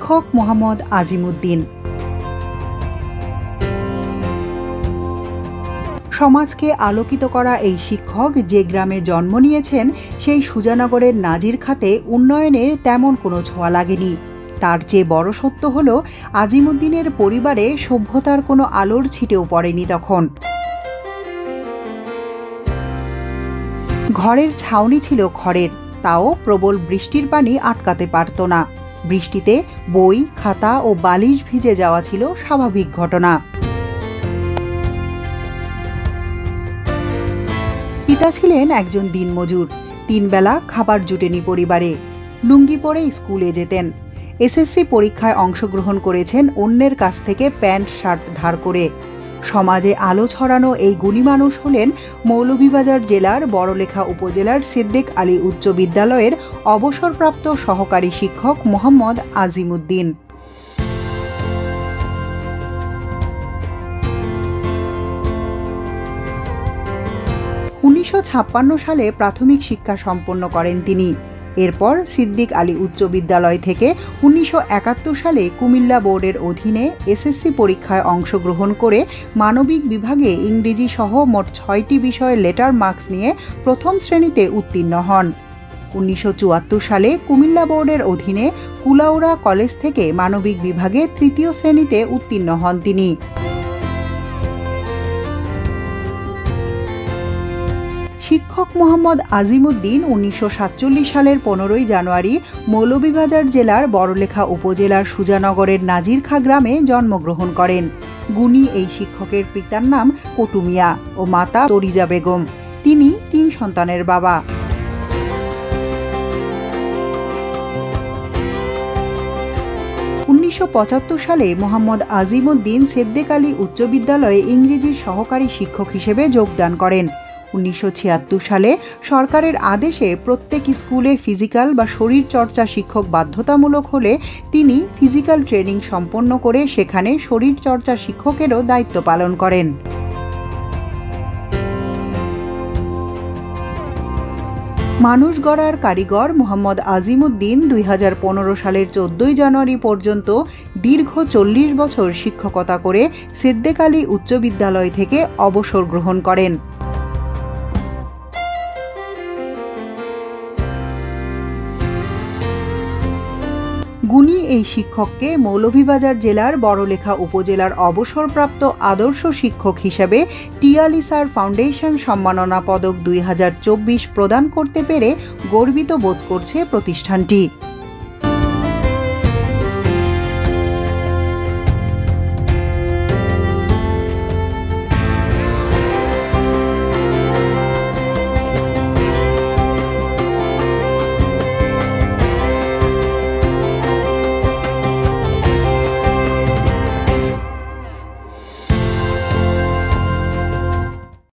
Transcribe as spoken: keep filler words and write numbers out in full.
শিক্ষক মোহাম্মদ আজিমউদ্দিন। সমাজকে আলোকিত করা এই শিক্ষক যে গ্রামে জন্ম নিয়েছেন সেই সুজানগরের নাজির খাতে উন্নয়নে তেমন কোনো ছোঁয়া লাগেনি। তার চেয়ে বড় সত্য হল আজিমউদ্দিনের পরিবারে সভ্যতার কোনো আলোর ছিটেও পড়েনি তখন। ঘরের ছাউনি ছিল খড়ের, তাও প্রবল বৃষ্টির পানি আটকাতে পারত না। বৃষ্টিতে বই, খাতা ও বালিশ ভিজে যাওয়া ছিল স্বাভাবিক ঘটনা। পিতা ছিলেন একজন দিনমজুর। তিন বেলা খাবার জুটেনি পরিবারে। লুঙ্গি পরে স্কুলে যেতেন। এসএসসি পরীক্ষায় অংশগ্রহণ করেছেন অন্যের কাছ থেকে প্যান্ট শার্ট ধার করে। সমাজে আলো ছড়ানো এই গুণী মানুষ হলেন মৌলভীবাজার জেলার বড়লেখা উপজেলার সিদ্দিক আলী উচ্চ বিদ্যালয়ের অবসরপ্রাপ্ত সহকারী শিক্ষক মোহাম্মদ আজিমউদ্দিন। উনিশশো ছাপ্পান্ন সালে প্রাথমিক শিক্ষা সম্পন্ন করেন তিনি। এরপর সিদ্দিক আলী উচ্চ বিদ্যালয় থেকে উনিশশো একাত্তর সালে কুমিল্লা বোর্ডের অধীনে এসএসসি পরীক্ষায় অংশগ্রহণ করে মানবিক বিভাগে ইংরেজি সহ মোট ছয়টি বিষয়ে লেটার মার্কস নিয়ে প্রথম শ্রেণীতে উত্তীর্ণ হন। উনিশশো চুয়াত্তর সালে কুমিল্লা বোর্ডের অধীনে কুলাউড়া কলেজ থেকে মানবিক বিভাগে তৃতীয় শ্রেণীতে উত্তীর্ণ হন তিনি। শিক্ষক মোহাম্মদ আজিমউদ্দিন উনিশশো সাতচল্লিশ সালের পনেরোই জানুয়ারি মৌলভীবাজার জেলার বড়লেখা উপজেলার সুজানগরের নাজিরখা গ্রামে জন্মগ্রহণ করেন। গুণী এই শিক্ষকের পিতার নাম কটু মিয়া ও মাতা তরিজা বেগম। তিনি তিন সন্তানের বাবা। উনিশশো পঁচাত্তর সালে মোহাম্মদ আজিমউদ্দিন সিদ্দিক আলী উচ্চ বিদ্যালয়ে ইংরেজির সহকারী শিক্ষক হিসেবে যোগদান করেন। উনিশশো ছিয়াত্তর সালে সরকারের আদেশে প্রত্যেক স্কুলে ফিজিক্যাল বা শরীর চর্চা শিক্ষক বাধ্যতামূলক হলে তিনি ফিজিক্যাল ট্রেনিং সম্পন্ন করে সেখানে শরীর চর্চা শিক্ষকেরও দায়িত্ব পালন করেন। মানুষ গড়ার কারিগর মোহাম্মদ আজিমউদ্দিন দুই হাজার পনেরো সালের চোদ্দই জানুয়ারি পর্যন্ত দীর্ঘ চল্লিশ বছর শিক্ষকতা করে সিদ্দিক আলী উচ্চ বিদ্যালয় থেকে অবসর গ্রহণ করেন। গুণী এই শিক্ষককে মৌলভীবাজার জেলার বড়লেখা উপজেলার অবসরপ্রাপ্ত আদর্শ শিক্ষক হিসেবে টিআলি স্যার ফাউন্ডেশন সম্মাননা পদক দুই হাজার চব্বিশ প্রদান করতে পেরে গর্বিত বোধ করছে প্রতিষ্ঠানটি।